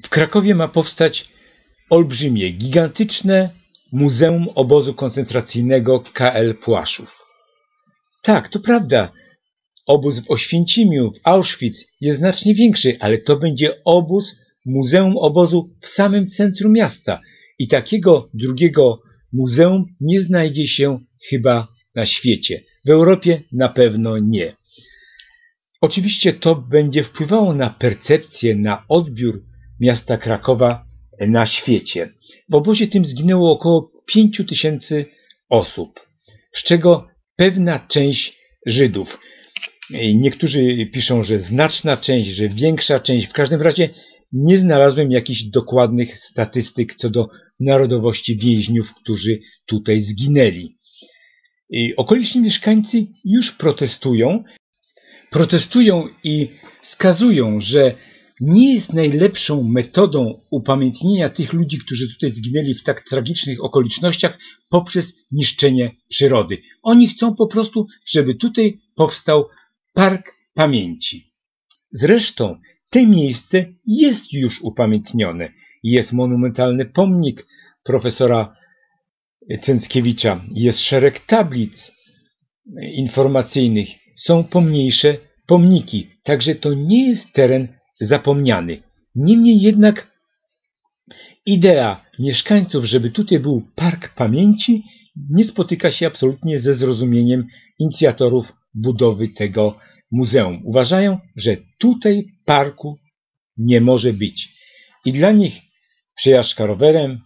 W Krakowie ma powstać olbrzymie, gigantyczne Muzeum Obozu Koncentracyjnego KL Płaszów. Tak, to prawda. Obóz w Oświęcimiu, w Auschwitz jest znacznie większy, ale to będzie muzeum obozu w samym centrum miasta. I takiego drugiego muzeum nie znajdzie się chyba na świecie. W Europie na pewno nie. Oczywiście to będzie wpływało na percepcję, na odbiór miasta Krakowa na świecie. W obozie tym zginęło około 5000 osób, z czego pewna część Żydów. Niektórzy piszą, że znaczna część, że większa część. W każdym razie nie znalazłem jakichś dokładnych statystyk co do narodowości więźniów, którzy tutaj zginęli. Okoliczni mieszkańcy już protestują i wskazują, że nie jest najlepszą metodą upamiętnienia tych ludzi, którzy tutaj zginęli w tak tragicznych okolicznościach, poprzez niszczenie przyrody. Oni chcą po prostu, żeby tutaj powstał Park Pamięci. Zresztą to miejsce jest już upamiętnione. Jest monumentalny pomnik profesora Cęckiewicza, jest szereg tablic informacyjnych, są pomniejsze pomniki, także to nie jest teren zapomniany. Niemniej jednak idea mieszkańców, żeby tutaj był Park Pamięci, nie spotyka się absolutnie ze zrozumieniem inicjatorów budowy tego muzeum. Uważają, że tutaj parku nie może być. I dla nich przejażdżka rowerem,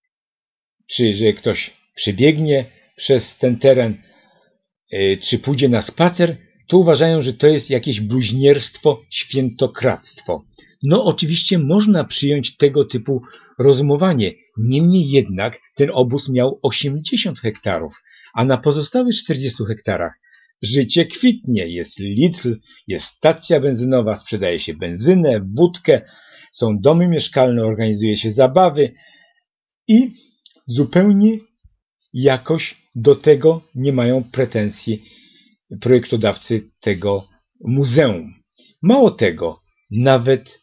czy że ktoś przebiegnie przez ten teren, czy pójdzie na spacer, to uważają, że to jest jakieś bluźnierstwo, świętokradztwo. No oczywiście można przyjąć tego typu rozumowanie. Niemniej jednak ten obóz miał 80 hektarów, a na pozostałych 40 hektarach życie kwitnie. Jest Lidl, jest stacja benzynowa, sprzedaje się benzynę, wódkę, są domy mieszkalne, organizuje się zabawy i zupełnie jakoś do tego nie mają pretensji projektodawcy tego muzeum. Mało tego, nawet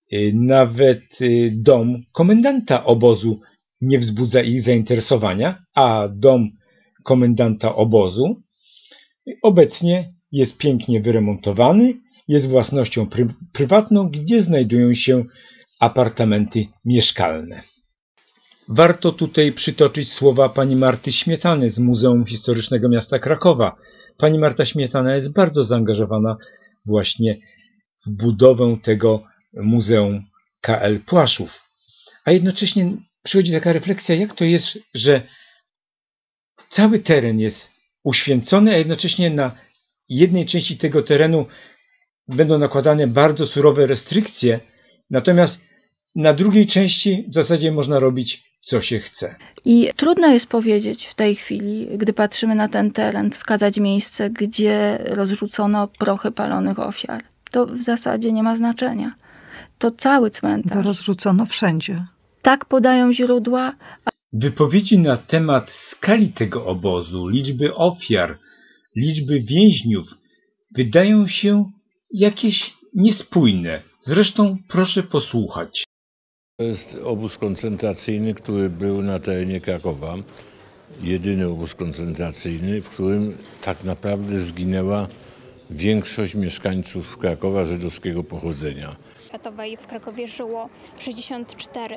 dom komendanta obozu nie wzbudza ich zainteresowania, a dom komendanta obozu obecnie jest pięknie wyremontowany, jest własnością prywatną, gdzie znajdują się apartamenty mieszkalne. Warto tutaj przytoczyć słowa pani Marty Śmietany z Muzeum Historycznego Miasta Krakowa. Pani Marta Śmietana jest bardzo zaangażowana właśnie w budowę tego Muzeum KL Płaszów. A jednocześnie przychodzi taka refleksja, jak to jest, że cały teren jest uświęcony, a jednocześnie na jednej części tego terenu będą nakładane bardzo surowe restrykcje, natomiast na drugiej części w zasadzie można robić co się chce. I trudno jest powiedzieć w tej chwili, gdy patrzymy na ten teren, wskazać miejsce, gdzie rozrzucono prochy palonych ofiar. To w zasadzie nie ma znaczenia. To cały cmentarz. Bo rozrzucono wszędzie. Tak podają źródła. Wypowiedzi na temat skali tego obozu, liczby ofiar, liczby więźniów wydają się jakieś niespójne. Zresztą proszę posłuchać. To jest obóz koncentracyjny, który był na terenie Krakowa. Jedyny obóz koncentracyjny, w którym tak naprawdę zginęła większość mieszkańców Krakowa żydowskiego pochodzenia. W Krakowie żyło 64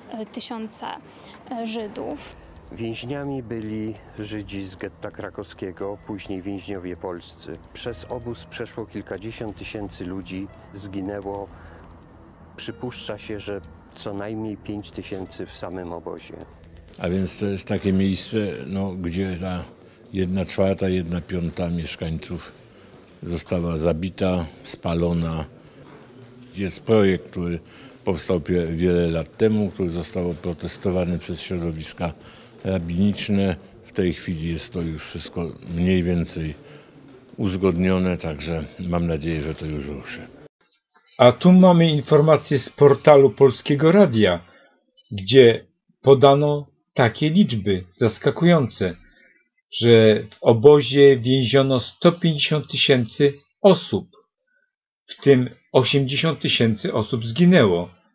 000 Żydów. Więźniami byli Żydzi z getta krakowskiego, później więźniowie polscy. Przez obóz przeszło kilkadziesiąt tysięcy ludzi, zginęło. Przypuszcza się, że co najmniej 5000 w samym obozie. A więc to jest takie miejsce, gdzie ta 1/4, 1/5 mieszkańców została zabita, spalona. Jest projekt, który powstał wiele lat temu, który został oprotestowany przez środowiska rabiniczne. W tej chwili jest to już wszystko mniej więcej uzgodnione, także mam nadzieję, że to już ruszy. A tu mamy informację z portalu Polskiego Radia, gdzie podano takie liczby zaskakujące, że w obozie więziono 150 000 osób, w tym 80 000 osób zginęło.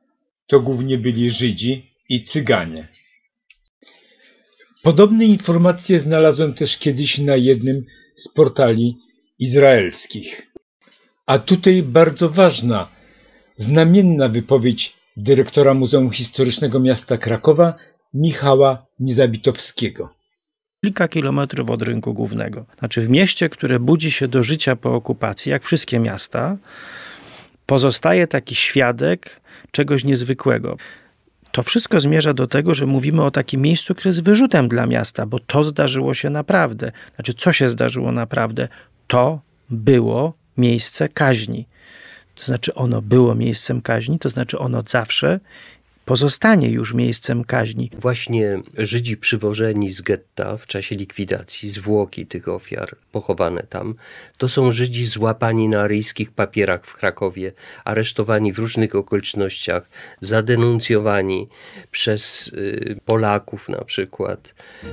to głównie byli Żydzi i Cyganie. Podobne informacje znalazłem też kiedyś na jednym z portali izraelskich. A tutaj bardzo ważna, znamienna wypowiedź dyrektora Muzeum Historycznego Miasta Krakowa, Michała Niezabitowskiego. Kilka kilometrów od rynku głównego. Znaczy w mieście, które budzi się do życia po okupacji, jak wszystkie miasta, pozostaje taki świadek czegoś niezwykłego. To wszystko zmierza do tego, że mówimy o takim miejscu, które jest wyrzutem dla miasta, bo to zdarzyło się naprawdę. Znaczy, co się zdarzyło naprawdę? To było miejsce kaźni. To znaczy, ono było miejscem kaźni, to znaczy ono zawsze pozostanie już miejscem kaźni. Właśnie Żydzi przywożeni z getta w czasie likwidacji, zwłoki tych ofiar pochowane tam, to są Żydzi złapani na aryjskich papierach w Krakowie, aresztowani w różnych okolicznościach, zadenuncjowani przez Polaków na przykład.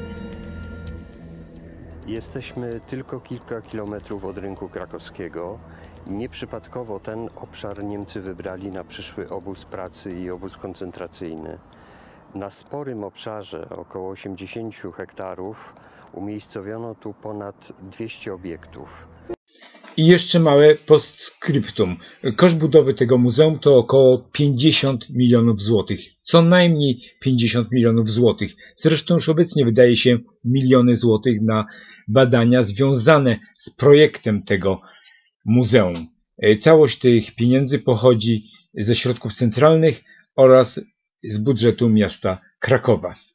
Jesteśmy tylko kilka kilometrów od rynku krakowskiego. Nieprzypadkowo ten obszar Niemcy wybrali na przyszły obóz pracy i obóz koncentracyjny. Na sporym obszarze, około 80 hektarów, umiejscowiono tu ponad 200 obiektów. I jeszcze małe postscriptum. Koszt budowy tego muzeum to około 50 milionów złotych. Co najmniej 50 milionów złotych. Zresztą już obecnie wydaje się miliony złotych na badania związane z projektem tego muzeum. Całość tych pieniędzy pochodzi ze środków centralnych oraz z budżetu miasta Krakowa.